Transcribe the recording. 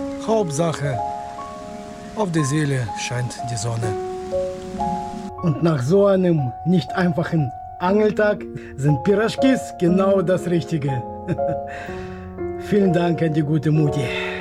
Hauptsache, auf der Seele scheint die Sonne. Und nach so einem nicht einfachen Angeltag sind Piraschkis genau das Richtige. Vielen Dank an die gute Mutti.